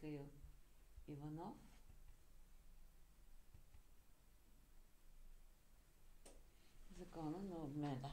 Михаил Иванов. Закона на обмена.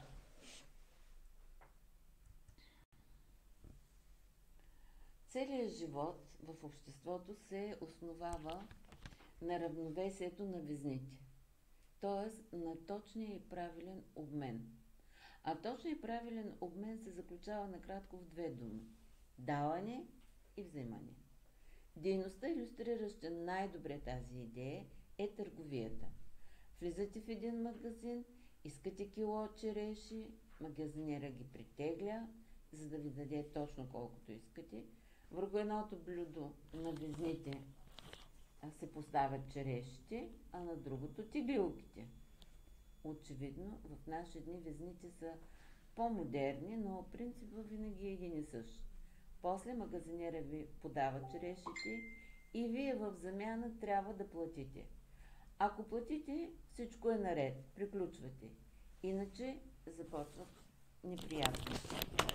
Целият живот в обществото се основава на равновесието на везните, т.е. на точния и правилен обмен. А точният и правилен обмен се заключава накратко в две думи – даване и вземане. Дейността, илюстрираща най-добре тази идея, е търговията. Влизате в един магазин, искате кило череши, магазинера ги притегля, за да ви даде точно колкото искате. Върху едното блюдо на везните се поставят черешите, а на другото тигилките. Очевидно, в наши дни везните са по-модерни, но принципът винаги е един и същ. После магазинера ви подава черешите и вие в замяна трябва да платите. Ако платите, всичко е наред, приключвате. Иначе започват неприятности.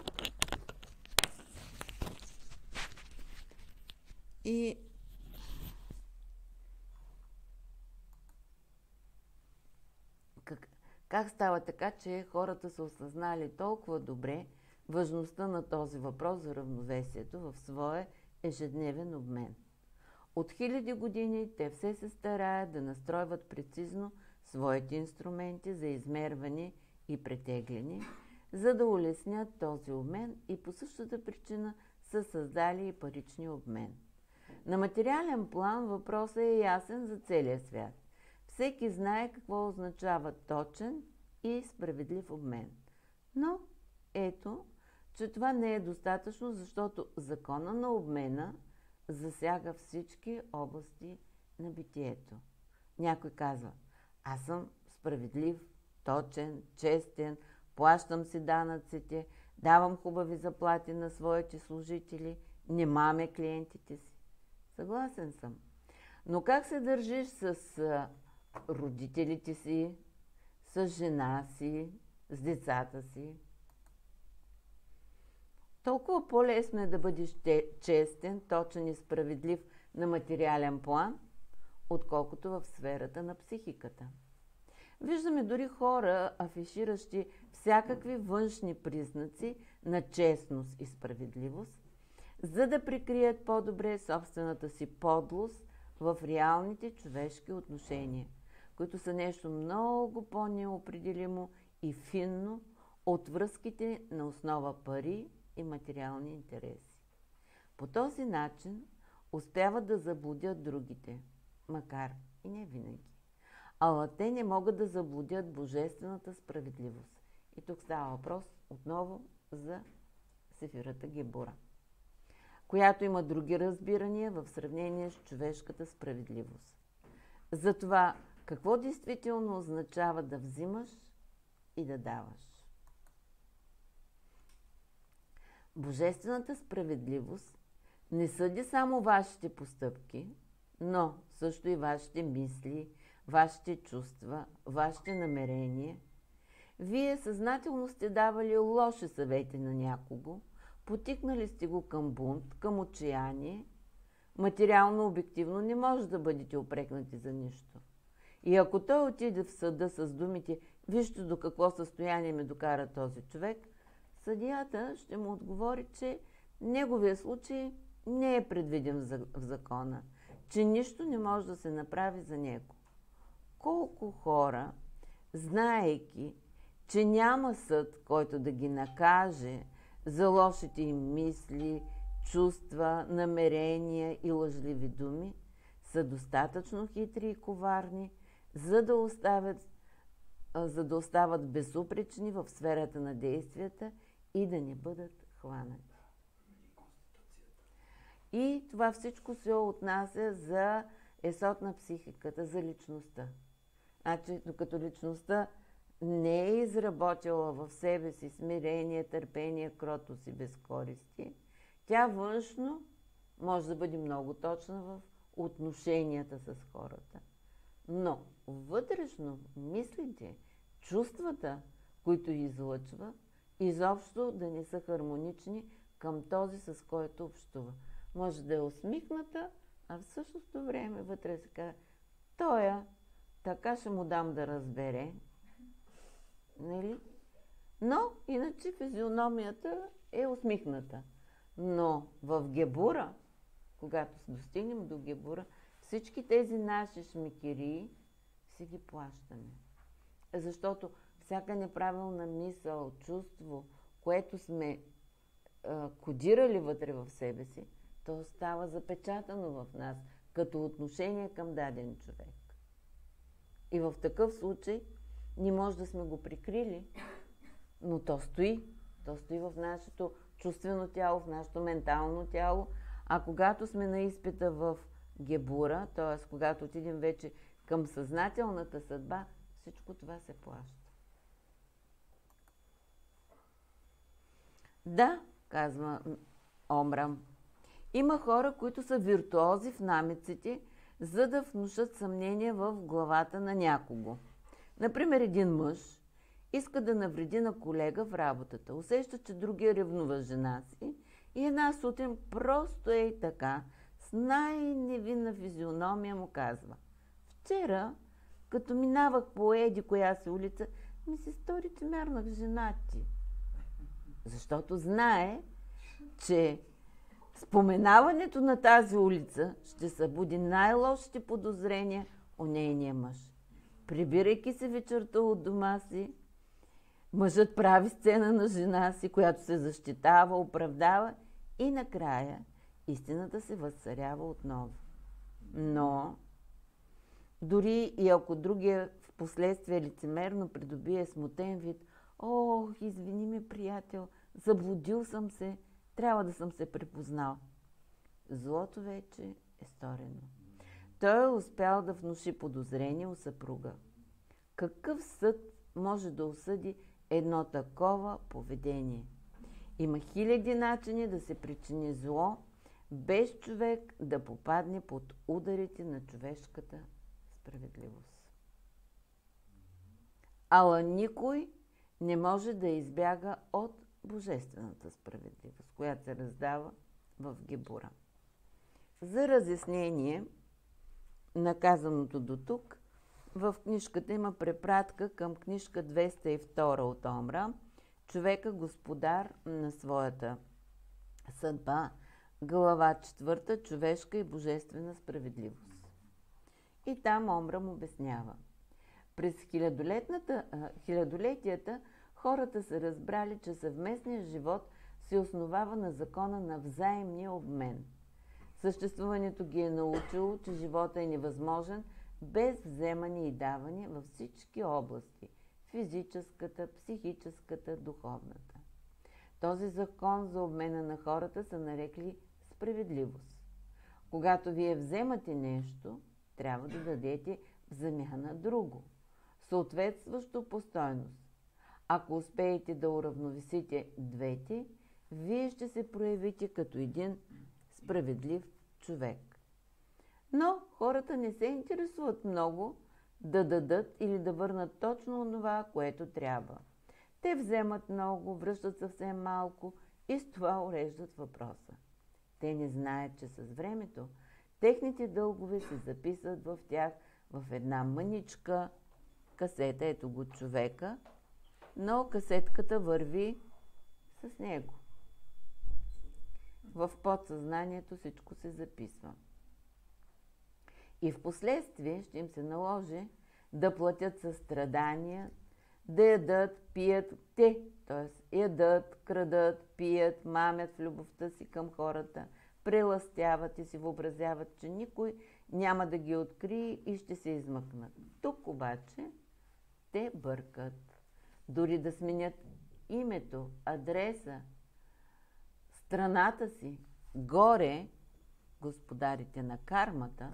И как става така, че хората са осъзнали толкова добре важността на този въпрос за равновесието в своя ежедневен обмен? От хиляди години те все се стараят да настройват прецизно своите инструменти за измерване и претегляне, за да улеснят този обмен, и по същата причина са създали и паричния обмен. На материален план въпросът е ясен за целия свят. Всеки знае какво означава точен и справедлив обмен. Но ето, че това не е достатъчно, защото закона на обмена засяга всички области на битието. Някой казва: аз съм справедлив, точен, честен, плащам си данъците, давам хубави заплати на своите служители, не маме клиентите си. Съгласен съм. Но как се държиш с родителите си, с жена си, с децата си? Толкова по-лесно е да бъдеш честен, точен и справедлив на материален план, отколкото в сферата на психиката. Виждаме дори хора, афиширащи всякакви външни признаци на честност и справедливост, за да прикрият по-добре собствената си подлост в реалните човешки отношения, които са нещо много по-неопределимо и финно от връзките на основа пари и материални интереси. По този начин успяват да заблудят другите, макар и не винаги. Ала те не могат да заблудят божествената справедливост. И тук става въпрос отново за Сефирата Гебура, която има други разбирания в сравнение с човешката справедливост. Затова какво действително означава да взимаш и да даваш? Божествената справедливост не съди само вашите постъпки, но също и вашите мисли, вашите чувства, вашите намерения. Вие съзнателно сте давали лоши съвети на някого, потикнали сте го към бунт, към отчаяние. Материално, обективно не може да бъдете упрекнати за нищо. И ако той отиде в съда с думите: вижте до какво състояние ме докара този човек, съдията ще му отговори, че неговия случай не е предвиден в закона, че нищо не може да се направи за него. Колко хора, знаейки, че няма съд, който да ги накаже за лошите им мисли, чувства, намерения и лъжливи думи, са достатъчно хитри и коварни, за да остават безупречни в сферата на действията и да не бъдат хванати. И това всичко се отнася за есот на психиката, за личността. Значи, докато личността не е изработила в себе си смирение, търпение, кротост и безкористие, тя външно може да бъде много точна в отношенията с хората. Но вътрешно мислите, чувствата, които излъчва, изобщо да не са хармонични към този, с който общува. може да е усмихната, а в същото време вътре се казва, тоя, така ще му дам да разбере. Нали? Но, иначе физиономията е усмихната. Но в гебура, когато достигнем до гебура, всички тези наши шмекерии си ги плащаме. Защото всяка неправилна мисъл, чувство, което сме кодирали вътре в себе си, то остава запечатано в нас, като отношение към даден човек. И в такъв случай ние може да сме го прикрили, но то стои. То стои в нашето чувствено тяло, в нашето ментално тяло. А когато сме на изпита в гебура, т.е. когато отидем вече към съзнателната съдба, всичко това се плаща. Да, казва Омрам, има хора, които са виртуози в намеците, за да внушат съмнения в главата на някого. Например, един мъж иска да навреди на колега в работата. Усеща, че другия ревнува жена си и една сутрин просто ей така, с най-невинна физиономия му казва: вчера, като минавах по еди коя си улица, ми се стори, че мярнах жена ти. Защото знае, че споменаването на тази улица ще събуди най-лошите подозрения у нейния мъж. Прибирайки се вечерта от дома си, мъжът прави сцена на жена си, която се защитава, оправдава и накрая истината се възцарява отново. Но дори и ако другия в последствие лицемерно придобие смутен вид: ох, извини ме, приятел, заблудил съм се, трябва да съм се припознал. Злото вече е сторено. Той е успял да внуши подозрение у съпруга. Какъв съд може да осъди едно такова поведение? Има хиляди начини да се причини зло, без човек да попадне под ударите на човешката справедливост. Ала никой не може да избяга от божествената справедливост, която се раздава в гебура. За разяснение на казаното до тук, в книжката има препратка към книжка 202 от Омрам, Човека господар на своята съдба, глава 4, човешка и божествена справедливост. И там Омрам обяснява. През хилядолетията хората са разбрали, че съвместният живот се основава на закона на взаимния обмен. Съществуването ги е научило, че живота е невъзможен без вземане и даване във всички области – физическата, психическата, духовната. Този закон за обмена на хората са нарекли справедливост. Когато вие вземате нещо, трябва да дадете в замяна друго, съответстващо по стойност. Ако успеете да уравновесите двете, вие ще се проявите като един справедлив човек. Но хората не се интересуват много да дадат или да върнат точно това, което трябва. Те вземат много, връщат съвсем малко и с това уреждат въпроса. Те не знаят, че с времето техните дългове се записват в тях в една мъничка касета. Ето го човека, но касетката върви с него. В подсъзнанието всичко се записва. И в последствие ще им се наложи да платят със страдания, да ядат, пият т.е. ядат, крадат, пият, мамят в любовта си към хората, прелъстяват и си въобразяват, че никой няма да ги открие и ще се измъкнат. Тук обаче те бъркат. Дори да сменят името, адреса, страната си, горе, господарите на кармата,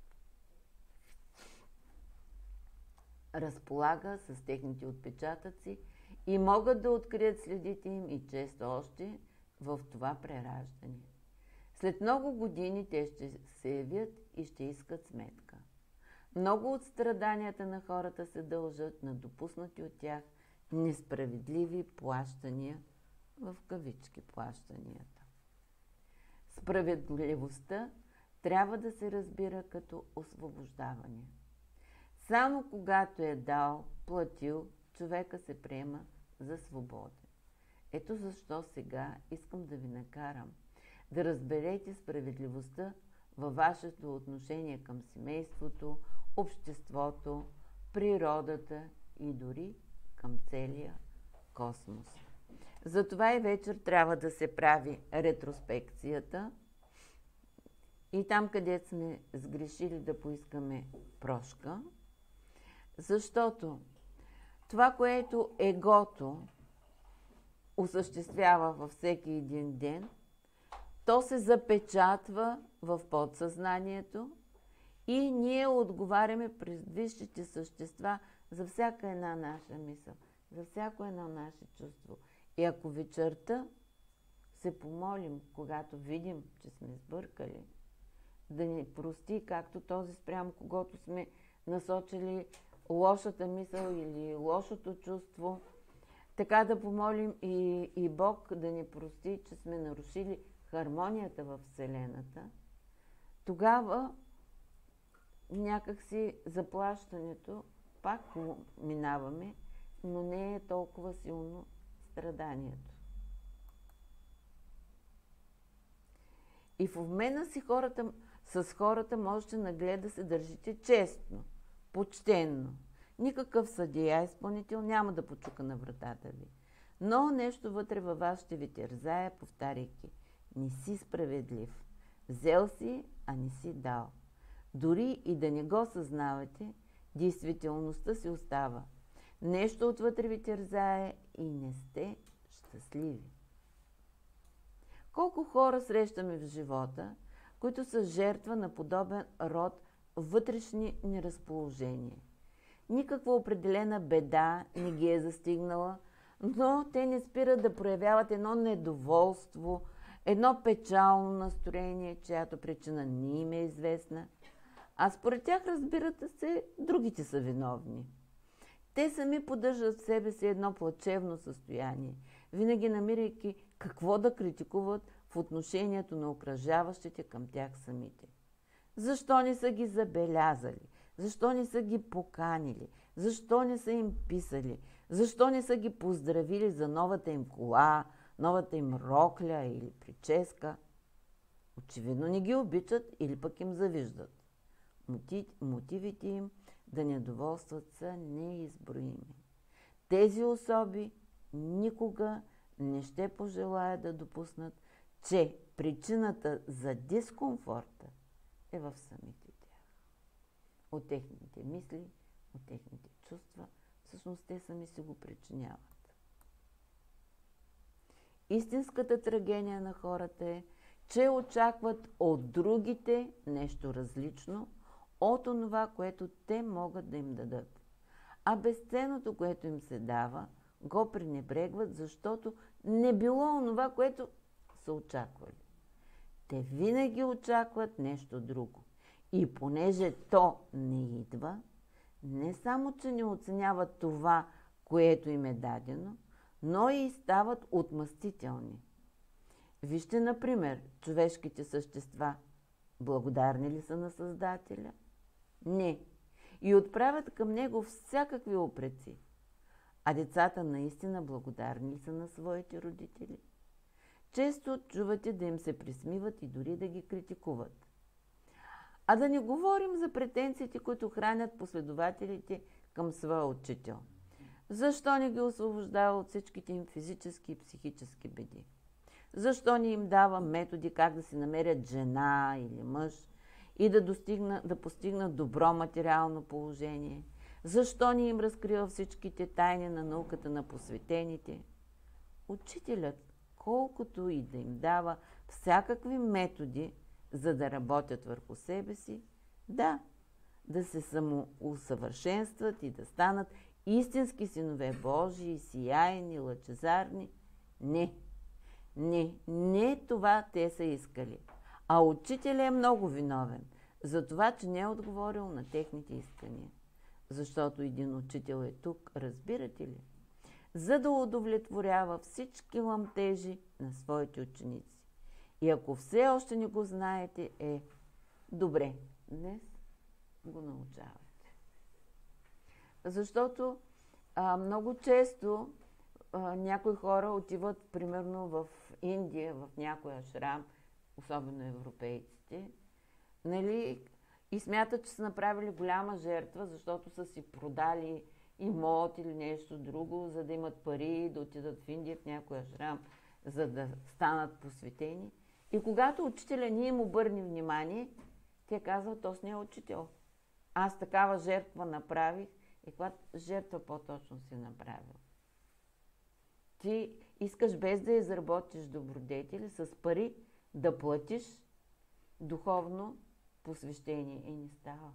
разполага с техните отпечатъци и могат да открият следите им и често още в това прераждане. След много години те ще се явят и ще искат сметка. Много от страданията на хората се дължат на допуснати от тях несправедливи плащания, в кавички плащанията. Справедливостта трябва да се разбира като освобождаване. Само когато е дал, платил, човека се приема за свободен. Ето защо сега искам да ви накарам да разберете справедливостта във вашето отношение към семейството, обществото, природата и дори към целия космос. Затова и вечер трябва да се прави ретроспекцията и там, където сме сгрешили, да поискаме прошка, защото това, което егото осъществява във всеки един ден, то се запечатва в подсъзнанието и ние отговаряме през висшите същества за всяка една наша мисъл, за всяко едно наше чувство. И ако вечерта се помолим, когато видим, че сме сбъркали, да ни прости, както този спрямо когото сме насочили лошата мисъл или лошото чувство, така да помолим и Бог да ни прости, че сме нарушили хармонията в Вселената, тогава някакси заплащането пак минаваме, но не е толкова силно страданието. И в обмена с хората можете наглед да се държите честно, почтенно. Никакъв съдия, изпълнител няма да почука на вратата ви. Но нещо вътре във вас ще ви терзае, повтаряйки: не си справедлив. Взел си, а не си дал. Дори и да не го съзнавате, действителността си остава. Нещо отвътре ви терзае и не сте щастливи. Колко хора срещаме в живота, които са жертва на подобен род вътрешни неразположения. Никаква определена беда не ги е застигнала, но те не спират да проявяват едно недоволство, едно печално настроение, чиято причина не им е известна. А според тях, разбирате се, другите са виновни. Те сами поддържат в себе си едно плачевно състояние, винаги намирайки какво да критикуват в отношението на окръжаващите към тях самите. Защо не са ги забелязали? Защо не са ги поканили? Защо не са им писали? Защо не са ги поздравили за новата им кола, новата им рокля или прическа? Очевидно не ги обичат или пък им завиждат. Мотивите им да недоволстват са неизброими. Тези особи никога не ще пожелаят да допуснат, че причината за дискомфорта е в самите тях. От техните мисли, от техните чувства, всъщност те сами си го причиняват. Истинската трагедия на хората е, че очакват от другите нещо различно от онова, което те могат да им дадат. А безценното, което им се дава, го пренебрегват, защото не било онова, което са очаквали. Те винаги очакват нещо друго. И понеже то не идва, не само, че не оценяват това, което им е дадено, но и стават отмъстителни. Вижте, например, човешките същества. Благодарни ли са на Създателя? Не. И отправят към него всякакви упреци. А децата наистина благодарни ли са на своите родители? Често чувате да им се присмиват и дори да ги критикуват. А да не говорим за претенциите, които хранят последователите към своя учител. Защо не ги освобождава от всичките им физически и психически беди? Защо не им дава методи как да си намерят жена или мъж и да постигнат добро материално положение? Защо не им разкрива всичките тайни на науката на посветените? Учителят, колкото и да им дава всякакви методи, за да работят върху себе си, да се самоусъвършенстват и да станат истински синове Божии, сияйни, лъчезарни. Не това те са искали. А учителят е много виновен за това, че не е отговорил на техните искания. Защото един учител е тук, разбирате ли? За да удовлетворява всички ламтежи на своите ученици. И ако все още не го знаете, добре, днес го научавате. Защото много често някои хора отиват, примерно в Индия, в някой ашрам, особено европейците, нали, и смятат, че са направили голяма жертва, защото са си продали имот или нещо друго, за да имат пари, да отидат в Индия, в някой ашрам, за да станат посветени. И когато учителя не им обърне внимание, те казват, то с не е учител. Аз такава жертва направих. И каква жертва по-точно си направил? Ти искаш без да изработиш добродетели, с пари да платиш духовно посвещение. И не става.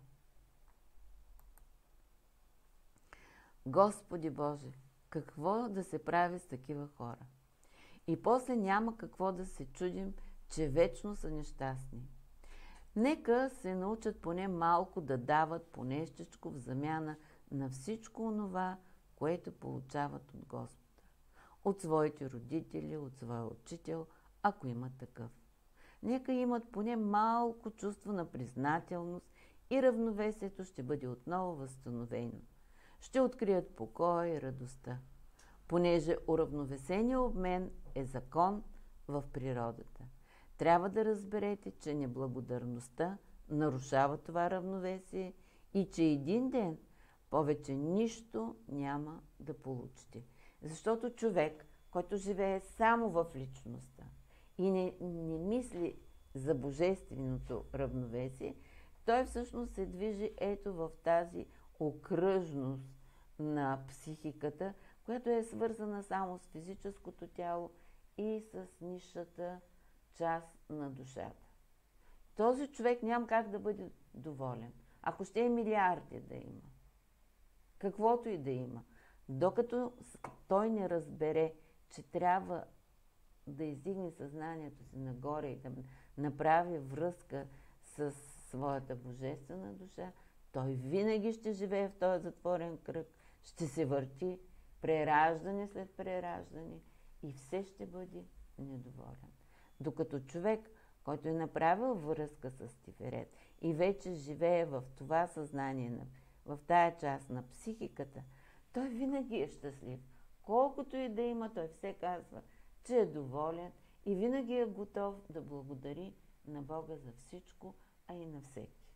Господи Боже, какво да се прави с такива хора? И после няма какво да се чудим, че вечно са нещастни. Нека се научат поне малко да дават по нещичко в замяна на всичко онова, което получават от Господа. От своите родители, от своя учител, ако има такъв. Нека имат поне малко чувство на признателност и равновесието ще бъде отново възстановено. Ще открият покой и радостта, понеже уравновесения обмен е закон в природата. Трябва да разберете, че неблагодарността нарушава това равновесие и че един ден повече нищо няма да получите. Защото човек, който живее само в личността и не мисли за божественото равновесие, той всъщност се движи ето в тази окръжност на психиката, която е свързана само с физическото тяло и с нисшата част на душата. Този човек няма как да бъде доволен. Ако ще е милиарди да има, каквото и да има, докато той не разбере, че трябва да издигне съзнанието си нагоре и да направи връзка с своята божествена душа, той винаги ще живее в този затворен кръг, ще се върти прераждане след прераждане и все ще бъде недоволен. Докато човек, който е направил връзка с Тиферет и вече живее в това съзнание, в тая част на психиката, той винаги е щастлив. Колкото и да има, той все казва, че е доволен и винаги е готов да благодари на Бога за всичко, а и на всеки.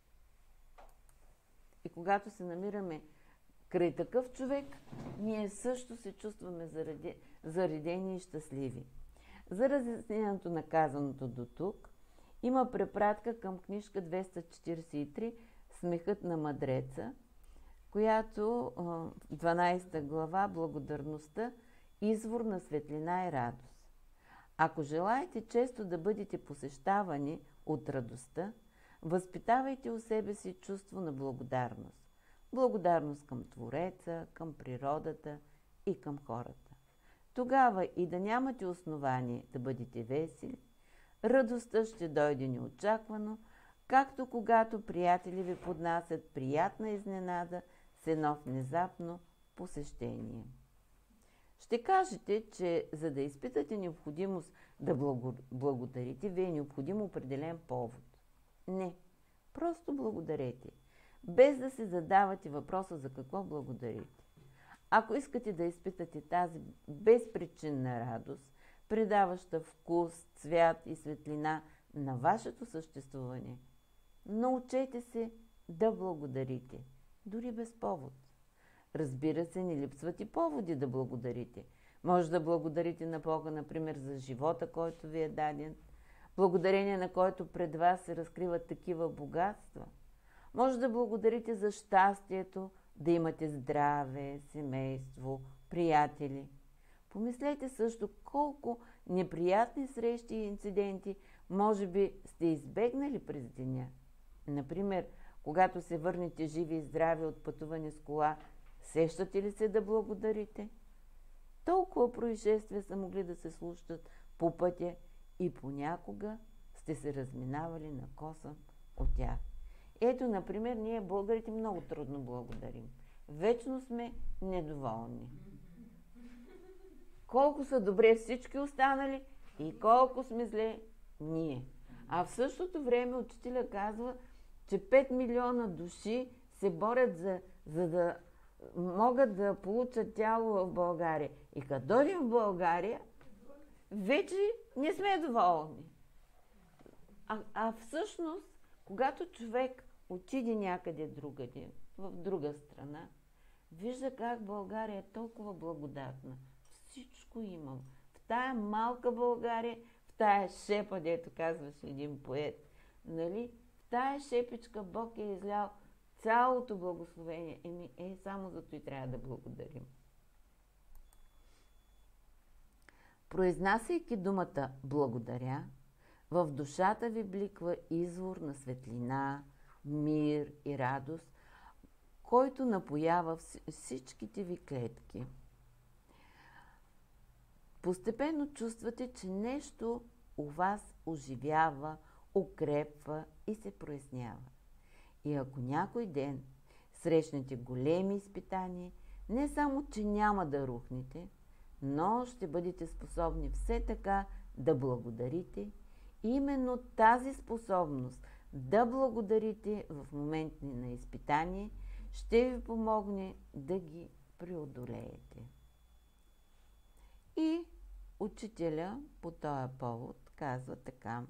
И когато се намираме край такъв човек, ние също се чувстваме заредени и щастливи. За разяснението на казаното до тук има препратка към книжка 243 «Смехът на мъдреца», която 12 глава «Благодарността, извор на светлина и радост». Ако желаете често да бъдете посещавани от радостта, възпитавайте у себе си чувство на благодарност. Благодарност към Твореца, към природата и към хората. Тогава и да нямате основание да бъдете весели, радостта ще дойде неочаквано, както когато приятели ви поднасят приятна изненада с едно внезапно посещение. Ще кажете, че за да изпитате необходимост да благодарите, ви е необходим определен повод. Не, просто благодарете, без да си задавате въпроса за какво благодарите. Ако искате да изпитате тази безпричинна радост, придаваща вкус, цвят и светлина на вашето съществуване, научете се да благодарите, дори без повод. Разбира се, не липсват и поводи да благодарите. Може да благодарите на Бога, например, за живота, който ви е даден, благодарение на който пред вас се разкриват такива богатства. Може да благодарите за щастието, да имате здраве, семейство, приятели. Помислете също колко неприятни срещи и инциденти може би сте избегнали през деня. Например, когато се върнете живи и здрави от пътуване с кола, сещате ли се да благодарите? Толкова происшествия са могли да се случат по пътя и понякога сте се разминавали на косъм от тях. Ето, например, ние българите много трудно благодарим. Вечно сме недоволни. Колко са добре всички останали и колко сме зле ние. А в същото време учителя казва, че 5 милиона души се борят за да могат да получат тяло в България. И като дойдем в България, вече не сме доволни. А всъщност, когато човек отиде някъде другаде, в друга страна, вижда как България е толкова благодатна. Всичко имам. В тая малка България, в тая шепа, дето казваше един поет, нали? В тая шепичка Бог е излял цялото благословение. Само за това трябва да благодарим. Произнасяйки думата благодаря, в душата ви бликва извор на светлина, мир и радост, който напоява всичките ви клетки. Постепенно чувствате, че нещо у вас оживява, укрепва и се прояснява. И ако някой ден срещнете големи изпитания, не само, че няма да рухнете, но ще бъдете способни все така да благодарите. И именно тази способност да благодарите в моменти на изпитание ще ви помогне да ги преодолеете. И учителя по този повод казва така.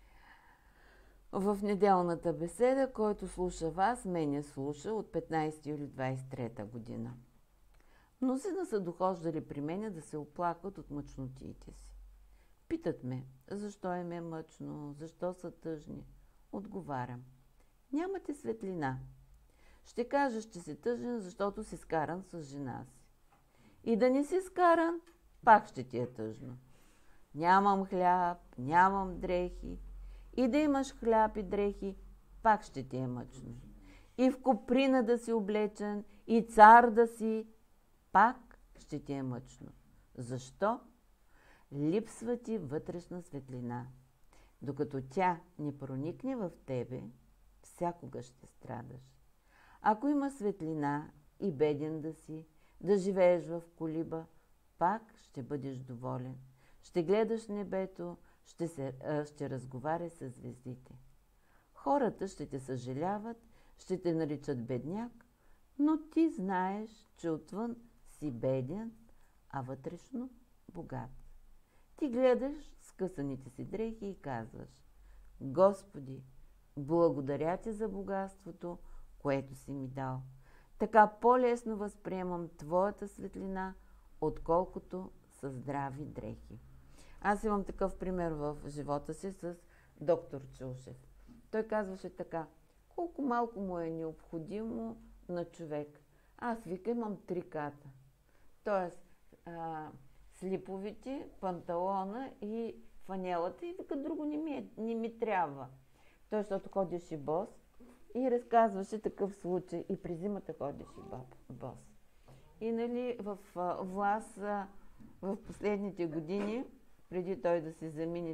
В неделната беседа, който слуша вас, мене слуша от 15 юли 23 година. Мнозина са дохождали при мене да се оплакват от мъчнотиите си. Питат ме, защо им е мъчно, защо са тъжни. Отговарям, нямате светлина. Ще кажеш, че си тъжен, защото си скаран с жена си. И да не си скаран, пак ще ти е тъжно. Нямам хляб, нямам дрехи. И да имаш хляб и дрехи, пак ще ти е мъчно. И в коприна да си облечен, и цар да си, пак ще ти е мъчно. Защо? Липсва ти вътрешна светлина. Докато тя не проникне в тебе, всякога ще страдаш. Ако има светлина и беден да си, да живееш в колиба, пак ще бъдеш доволен. Ще гледаш небето, ще разговаря с звездите. Хората ще те съжаляват, ще те наричат бедняк, но ти знаеш, че отвън си беден, а вътрешно богат. Ти гледаш скъсаните си дрехи и казваш: Господи, благодаря ти за богатството, което си ми дал. Така по-лесно възприемам Твоята светлина, отколкото са здрави дрехи. Аз имам такъв пример в живота си с доктор Чулшев. Той казваше така: колко малко му е необходимо на човек. Аз, вика, имам 3 ката. Тоест, слиповите, панталона и фанелата, и вика, друго не ми трябва. Той, защото ходеше бос, и разказваше такъв случай. И през зимата ходеше бос. И нали, в Влас в последните години, преди той да се замине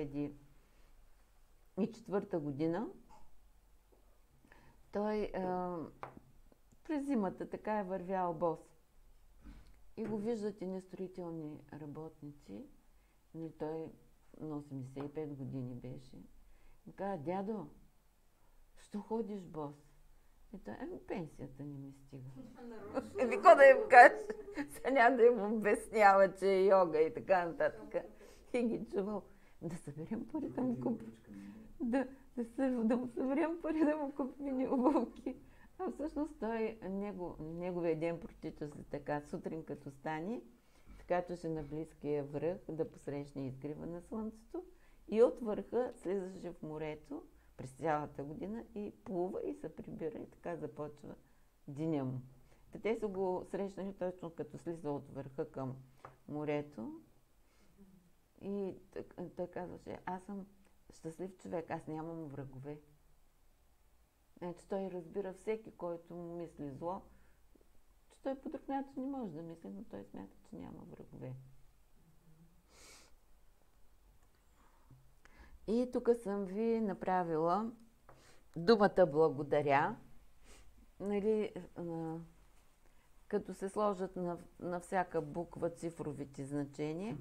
2004 година, той през зимата така е вървял бос. И го виждат едни строителни работници. И той на 85 години беше. И каза: дядо, що ходиш бос? И той: пенсията не ми стига. Какво да им каже? Сега няма да им обяснява, че е йога и така нататък. И ги чувал: да съберем пари да му купим. Да му съберем пари да му купим обувки. А всъщност неговия ден протича се така: сутрин като стане, скачаше на близкия връх да посрещне изгрева на слънцето и от върха слизаше в морето през цялата година и плува и се прибира, и така започва деня му. Те са го срещнали точно като слиза от върха към морето и той казваше: аз съм щастлив човек, аз нямам врагове. Значи той разбира всеки, който му мисли зло, че той по друг начин не може да мисли, но той смята, че няма врагове. И тук съм ви направила думата благодаря, нали, като се сложат на всяка буква цифровите значения,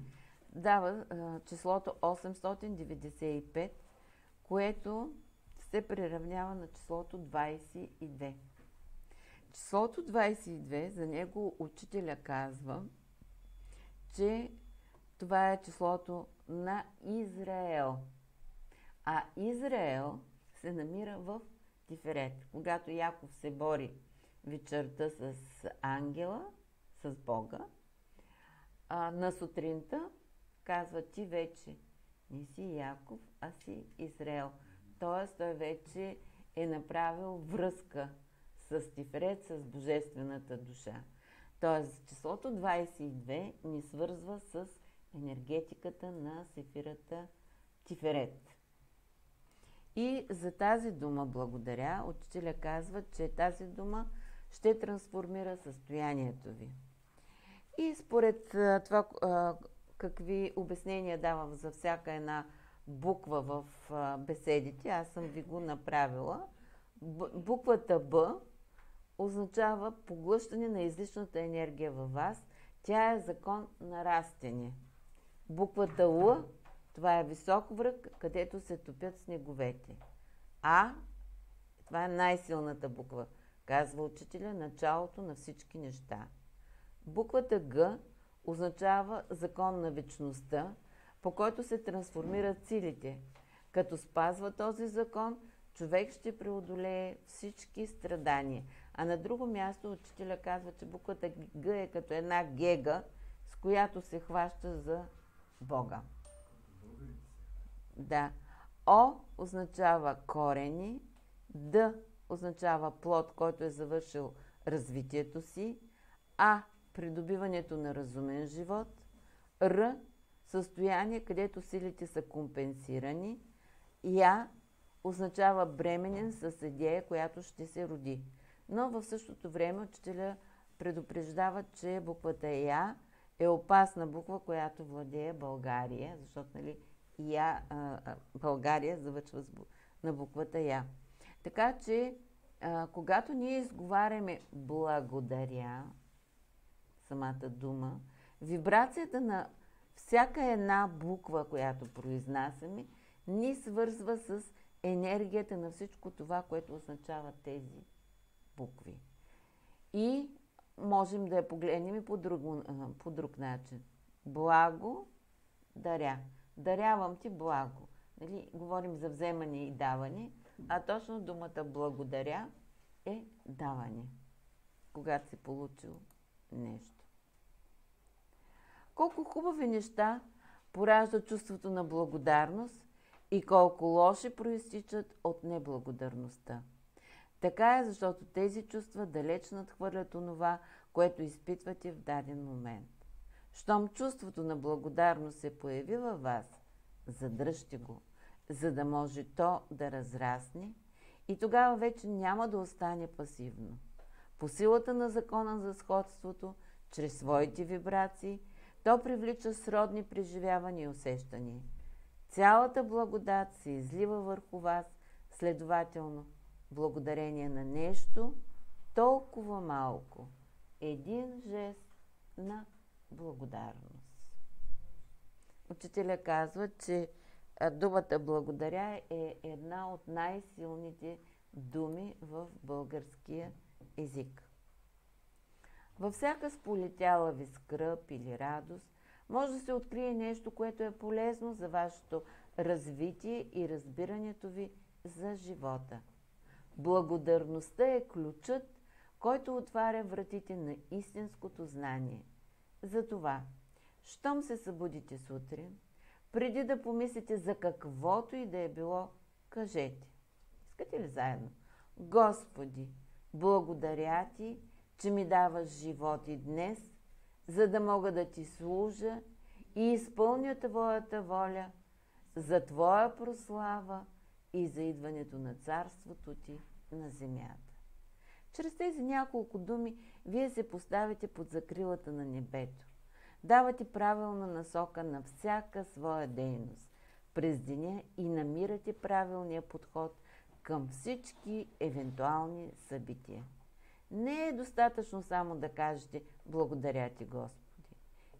дава числото 895, което се приравнява на числото 22. Числото 22, за него учителя казва, че това е числото на Израел. А Израел се намира в Тиферет. Когато Яков се бори вечерта с ангела, с Бога, на сутринта казва: ти вече не си Яков, а си Израел. Тоест той вече е направил връзка с Тиферет, с божествената душа. Тоест числото 22 ни свързва с енергетиката на сефирата Тиферет. И за тази дума благодаря. Учителя казва, че тази дума ще трансформира състоянието ви. И според това какви обяснения давам за всяка една буква в беседите, аз съм ви го направила. Буквата Б означава поглъщане на излишната енергия във вас. Тя е закон на растение. Буквата Л, това е висок връх, където се топят снеговете. А, това е най-силната буква, казва учителя, началото на всички неща. Буквата Г означава закон на вечността, по който се трансформират силите. Като спазва този закон, човек ще преодолее всички страдания. А на друго място учителя казва, че буквата Г е като една гега, с която се хваща за Бога. Да. О означава корени, Д означава плод, който е завършил развитието си, А придобиването на разумен живот, Р състояние, където силите са компенсирани, Я означава бременен с идея, която ще се роди. Но в същото време учителя предупреждава, че буквата Я е опасна буква, която владее България, защото България завършва на буквата Я. Така че, когато ние изговаряме благодаря, самата дума, вибрацията на всяка една буква, която произнасяме, ни свързва с енергията на всичко това, което означава тези букви. И можем да я погледнем и по друг начин. Благо даря. Дарявам ти благо. Нали? Говорим за вземане и даване, а точно думата благодаря е даване, когато си получил нещо. Колко хубави неща поражда чувството на благодарност и колко лоши проистичат от неблагодарността. Така е, защото тези чувства далеч надхвърлят онова, което изпитвате в даден момент. Щом чувството на благодарност се появи във вас, задръжте го, за да може то да разрасне и тогава вече няма да остане пасивно. По силата на закона за сходството, чрез своите вибрации, то привлича сродни преживявания и усещания. Цялата благодат се излива върху вас, следователно, благодарение на нещо толкова малко. Един жест на благодарност. Учителя казва, че думата благодаря е една от най-силните думи в българския език. Във всяка сполетяла ви скръб или радост може да се открие нещо, което е полезно за вашето развитие и разбирането ви за живота. Благодарността е ключът, който отваря вратите на истинското знание. Затова, щом се събудите сутрин, преди да помислите за каквото и да е било, кажете. Искате ли заедно? Господи, благодаря ти, че ми даваш живот и днес, за да мога да ти служа и изпълня Твоята воля за Твоя прослава и за идването на царството ти на земята. Чрез тези няколко думи вие се поставите под закрилата на небето. Давате правилна насока на всяка своя дейност през деня и намирате правилния подход към всички евентуални събития. Не е достатъчно само да кажете благодаря ти, Господи.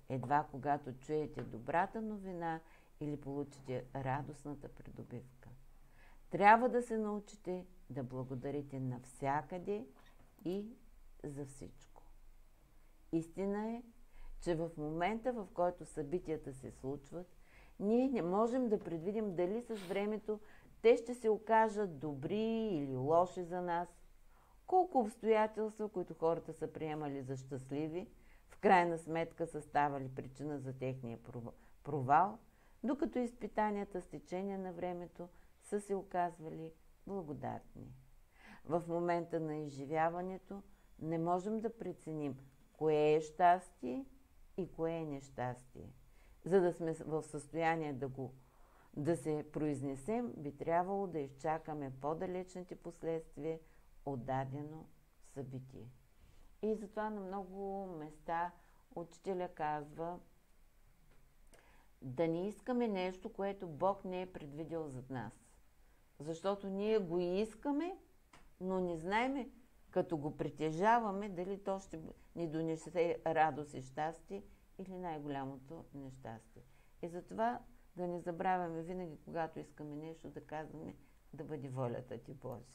едва когато чуете добрата новина или получите радостната придобивка. Трябва да се научите да благодарите навсякъде и за всичко. Истина е, че в момента, в който събитията се случват, ние не можем да предвидим дали с времето те ще се окажат добри или лоши за нас. Колко обстоятелства, които хората са приемали за щастливи, в крайна сметка са ставали причина за техния провал, докато изпитанията с течение на времето са се оказвали благодатни. В момента на изживяването не можем да преценим кое е щастие и кое е нещастие. За да сме в състояние да се произнесем, би трябвало да изчакаме по-далечните последствия от дадено събитие. И затова на много места учителя казва да не искаме нещо, което Бог не е предвидел зад нас. Защото ние го искаме, но не знаеме, като го притежаваме, дали то ще ни донесе радост и щастие или най-голямото нещастие. И затова да не забравяме винаги, когато искаме нещо, да казваме да бъде волята ти, Божия.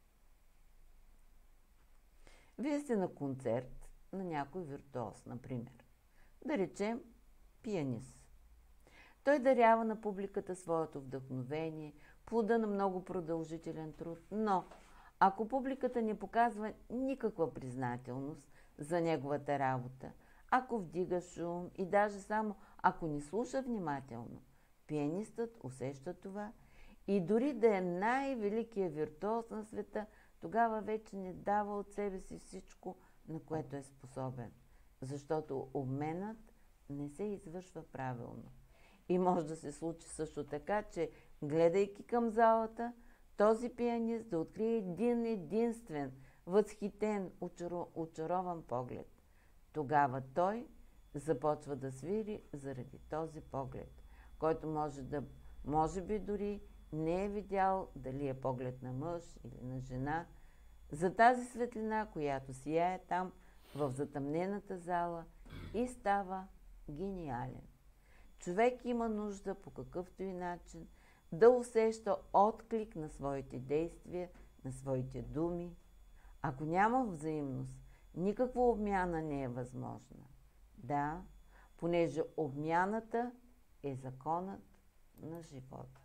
Вие сте на концерт на някой виртуоз, например. Да речем пианист. Той дарява на публиката своето вдъхновение, плода на много продължителен труд, но ако публиката не показва никаква признателност за неговата работа, ако вдига шум и даже само ако не слуша внимателно, пианистът усеща това и дори да е най-великият виртуоз на света, тогава вече не дава от себе си всичко, на което е способен, защото обменът не се извършва правилно. И може да се случи също така, че гледайки към залата, този пианист да открие един единствен, възхитен, очарован поглед. Тогава той започва да свири заради този поглед, който може би дори не е видял дали е поглед на мъж или на жена, за тази светлина, която сияе там в затъмнената зала и става гениален. Човек има нужда по какъвто и начин да усеща отклик на своите действия, на своите думи. Ако няма взаимност, никаква обмяна не е възможна. Да, понеже обмяната е законът на живота.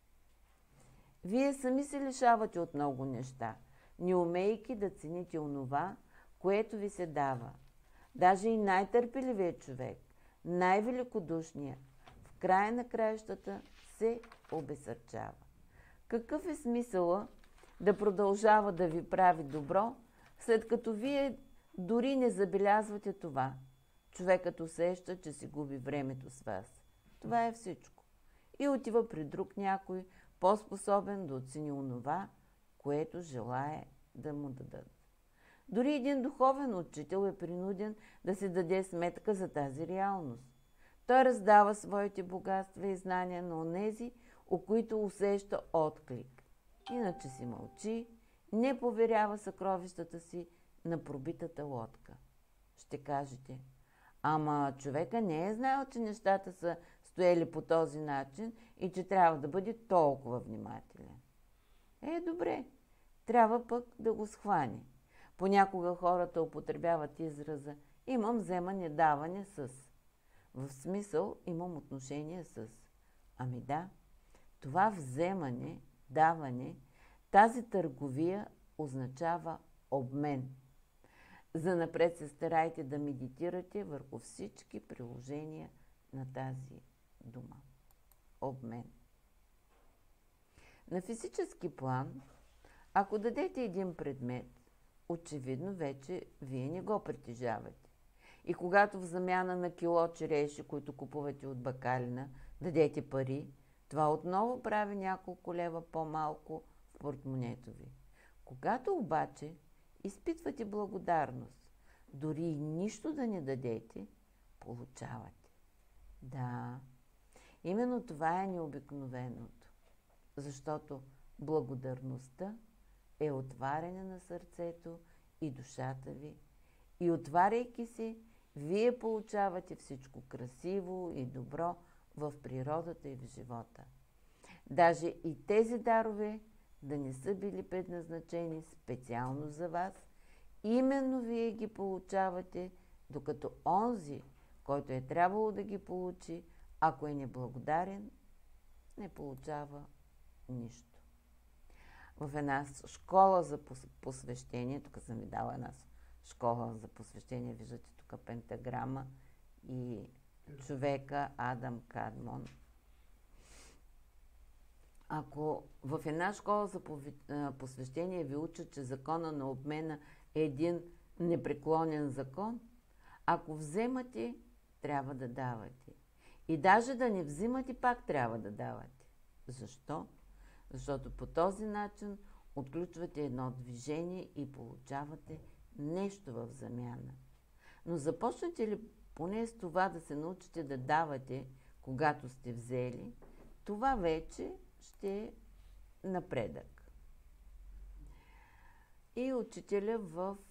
Вие сами се лишавате от много неща, не умейки да цените онова, което ви се дава. Даже и най-търпеливият човек, най-великодушният, в края на краищата се обезсърчава. Какъв е смисъла да продължава да ви прави добро, след като вие дори не забелязвате това? Човекът усеща, че си губи времето с вас. Това е всичко. И отива при друг някой, по-способен да оцени онова, което желае да му дадат. Дори един духовен учител е принуден да си даде сметка за тази реалност. Той раздава своите богатства и знания на онези, у които усеща отклик. Иначе си мълчи, не поверява съкровищата си на пробитата лодка. Ще кажете, ама човека не е знаел, че нещата са стояли по този начин и че трябва да бъде толкова внимателен. Добре, трябва пък да го схване. Понякога хората употребяват израза «имам вземане, даване с». В смисъл имам отношение с. Ами да, това вземане, даване, тази търговия означава обмен. Занапред се старайте да медитирате върху всички приложения на тази дума. Обмен. На физически план, ако дадете един предмет, очевидно вече вие не го притежавате. И когато в замяна на кило череши, които купувате от бакалина, дадете пари, това отново прави няколко лева по-малко в портмонето ви. Когато обаче изпитвате благодарност, дори и нищо да не дадете, получавате. Да, именно това е необикновеното, защото благодарността е отваряне на сърцето и душата ви, и отваряйки се, вие получавате всичко красиво и добро в природата и в живота. Даже и тези дарове да не са били предназначени специално за вас, именно вие ги получавате, докато онзи, който е трябвало да ги получи, ако е неблагодарен, не получава нищо. В една школа за посвещение, тук съм ви дала една школа за посвещение, виждате тук пентаграма и човека Адам Кадмон. Ако в една школа за посвещение ви учат, че закона на обмена е един непреклонен закон, ако вземате, трябва да давате. И даже да не взимате, пак трябва да давате. Защо? Защото по този начин отключвате едно движение и получавате нещо в замяна. Но започнете ли поне с това да се научите да давате, когато сте взели, това вече ще е напредък. И учителя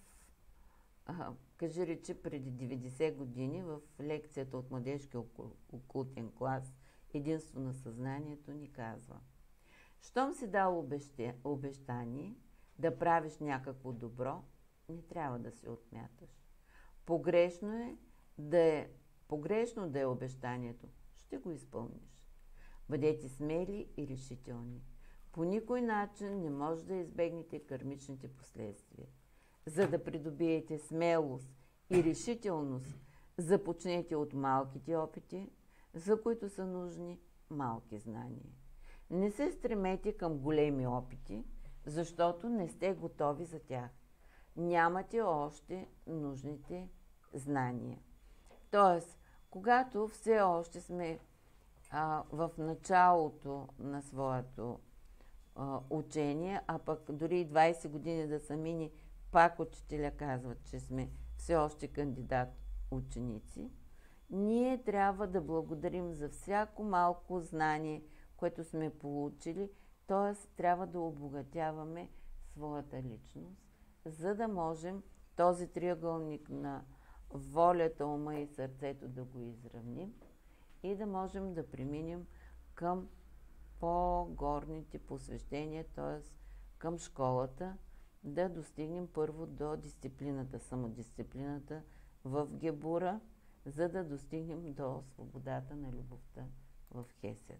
кажи речи преди 90 години в лекцията от младежки окултен клас "Единство на съзнанието" ни казва: щом си дал обещание да правиш някакво добро, не трябва да се отмяташ. Погрешно да е обещанието, ще го изпълниш. Бъдете смели и решителни. По никой начин не може да избегнете кармичните последствия. За да придобиете смелост и решителност, започнете от малките опити, за които са нужни малки знания. Не се стремете към големи опити, защото не сте готови за тях. Нямате още нужните знания. Тоест, когато все още сме в началото на своето учение, а пък дори и 20 години да са мини, пак учителя казват, че сме все още кандидат ученици, ние трябва да благодарим за всяко малко знание, което сме получили, т.е. трябва да обогатяваме своята личност, за да можем този триъгълник на волята, ума и сърцето да го изравним и да можем да преминем към по-горните посвещения, т.е. към школата, да достигнем първо до дисциплината, самодисциплината в Гебура, за да достигнем до свободата на любовта в Хесед.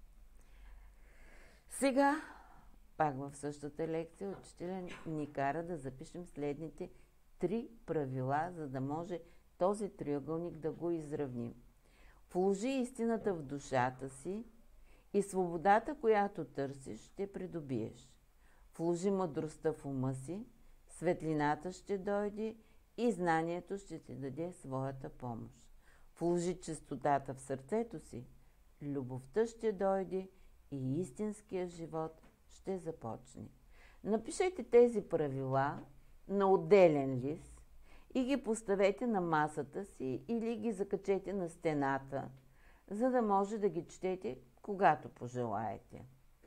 Сега, пак в същата лекция, учителя ни кара да запишем следните 3 правила, за да може този триъгълник да го изравним. Вложи истината в душата си и свободата, която търсиш, ще придобиеш. Вложи мъдростта в ума си, светлината ще дойде и знанието ще ти даде своята помощ. Вложи чистотата в сърцето си, любовта ще дойде и истинския живот ще започне. Напишете тези правила на отделен лист и ги поставете на масата си или ги закачете на стената, за да може да ги четете, когато пожелаете.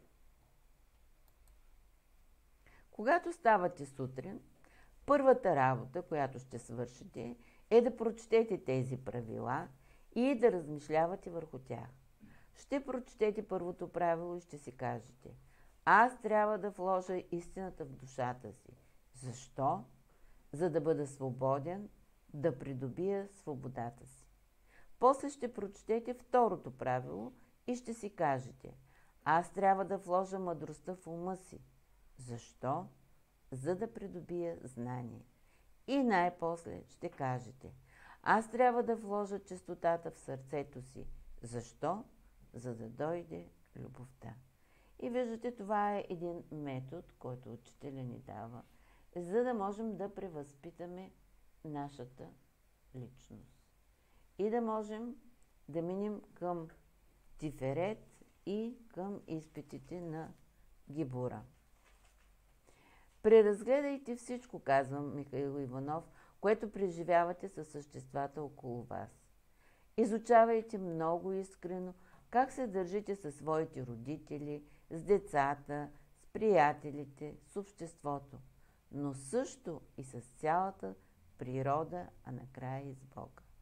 Когато ставате сутрин, първата работа, която ще свършите, е да прочетете тези правила и да размишлявате върху тях. Ще прочетете първото правило и ще си кажете: аз трябва да вложа истината в душата си. Защо? За да бъда свободен, да придобия свободата си. После ще прочетете второто правило и ще си кажете: аз трябва да вложа мъдростта в ума си. Защо? За да придобия знание. И най-после ще кажете: аз трябва да вложа чистотата в сърцето си. Защо? За да дойде любовта. И виждате, това е един метод, който учителя ни дава, за да можем да превъзпитаме нашата личност. И да можем да минем към Тиферет и към изпитите на Гебура. Преразгледайте всичко, казва Михаил Иванов, което преживявате със съществата около вас. Изучавайте много искрено как се държите със своите родители, с децата, с приятелите, с обществото, но също и с цялата природа, а накрая и с Бога.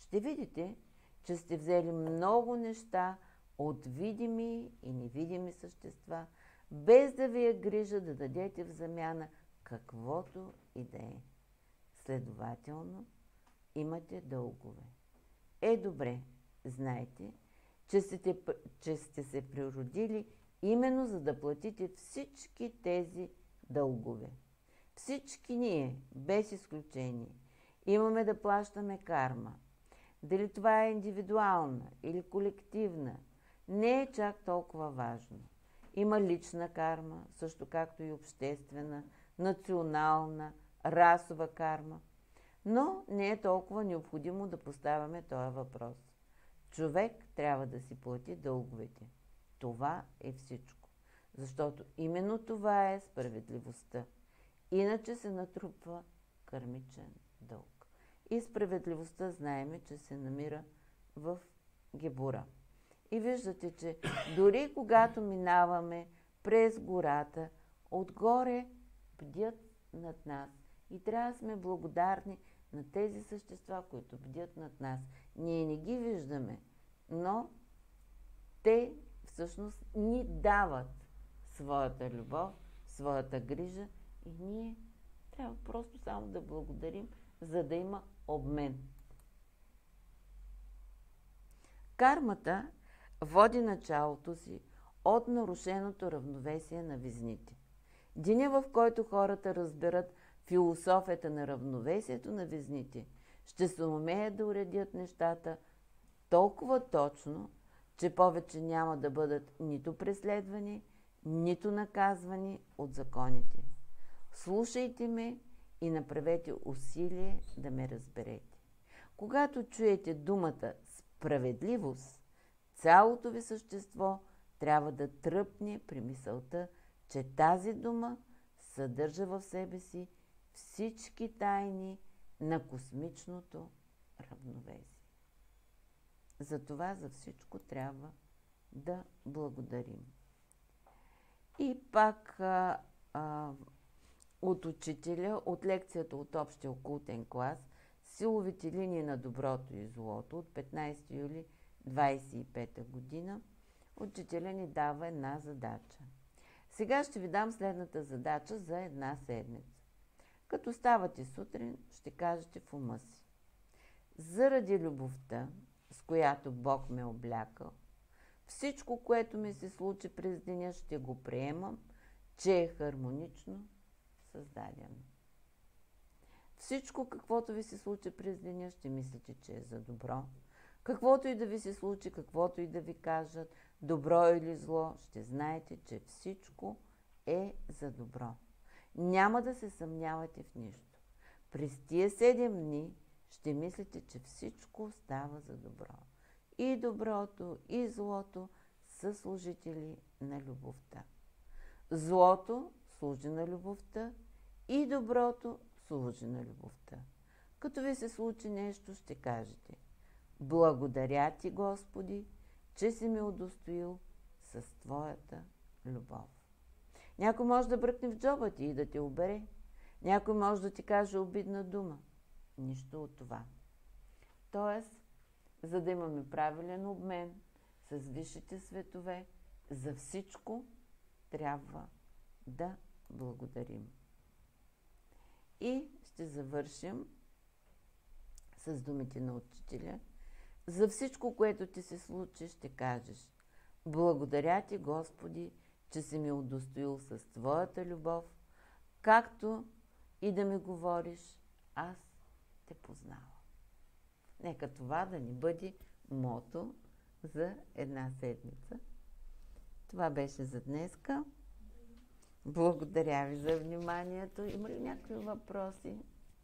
ще видите, че сте взели много неща от видими и невидими същества, без да ви е грижа да дадете в замяна каквото и да е. Следователно, имате дългове. Добре, знайте, че сте се природили именно за да платите всички тези дългове. Всички ние, без изключение, имаме да плащаме карма. Дали това е индивидуална или колективна, не е чак толкова важно. Има лична карма, също както и обществена, национална, расова карма. Но не е толкова необходимо да поставяме този въпрос. Човек трябва да си плати дълговете. Това е всичко. Защото именно това е справедливостта. Иначе се натрупва кармичен дълг. И справедливостта знаеме, че се намира в Гебура. И виждате, че дори когато минаваме през гората, отгоре бдят над нас. И трябва да сме благодарни на тези същества, които бдят над нас. Ние не ги виждаме, но те всъщност ни дават своята любов, своята грижа и ние трябва просто само да благодарим, за да има обмен. Кармата води началото си от нарушеното равновесие на везните. Деня, в който хората разберат философията на равновесието на везните, ще се умеят да уредят нещата толкова точно, че повече няма да бъдат нито преследвани, нито наказвани от законите. Слушайте ме и направете усилие да ме разберете. Когато чуете думата справедливост, цялото ви същество трябва да тръпне при мисълта, че тази дума съдържа в себе си всички тайни на космичното равновесие. Затова за всичко трябва да благодарим. И пак от учителя, от лекцията от общия окултен клас, силовите линии на доброто и злото от 15 юли 25 година, учителя ни дава една задача. Сега ще ви дам следната задача за една седмица. Като ставате сутрин, ще кажете в ума си: заради любовта, с която Бог ме облякал, всичко, което ми се случи през деня, ще го приемам, че е хармонично създадено. Всичко, каквото ви се случи през деня, ще мислите, че е за добро. Каквото и да ви се случи, каквото и да ви кажат, добро или зло, ще знаете, че всичко е за добро. Няма да се съмнявате в нищо. През тия 7 дни ще мислите, че всичко става за добро. И доброто, и злото са служители на любовта. Злото служи на любовта и доброто служи на любовта. Като ви се случи нещо, ще кажете: благодаря ти, Господи, че си ме удостоил с твоята любов. Някой може да бръкне в джоба ти и да те обере. Някой може да ти каже обидна дума. Нищо от това. Тоест, за да имаме правилен обмен с висшите светове, за всичко трябва да благодарим. И ще завършим с думите на учителя. За всичко, което ти се случи, ще кажеш: благодаря ти, Господи, че си ме удостоил с твоята любов, както и да ми говориш: аз те познавам. Нека това да ни бъде мото за една седмица. Това беше за днеска. Благодаря ви за вниманието. Има ли някакви въпроси?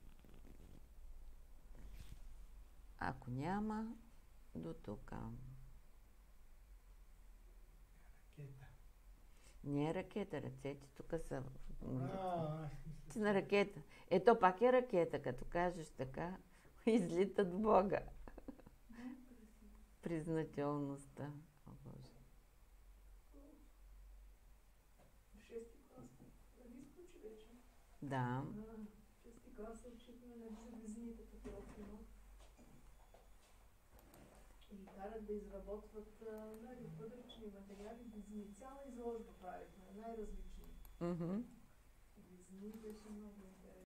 Ако няма, до тук. Не е ракета, ръцете тук са. Ти на ракета. Ето пак е ракета, като кажеш така, излитат Бога. Признателността. О, Боже. В 6-ти клас. Да ви изключи вече? Да. 6-ти клас учихме за везните по това. карат да изработват нали, подръчни материали, визни. Цяла изложба правихме, най-различни. Мгм. Визни беше много интересно.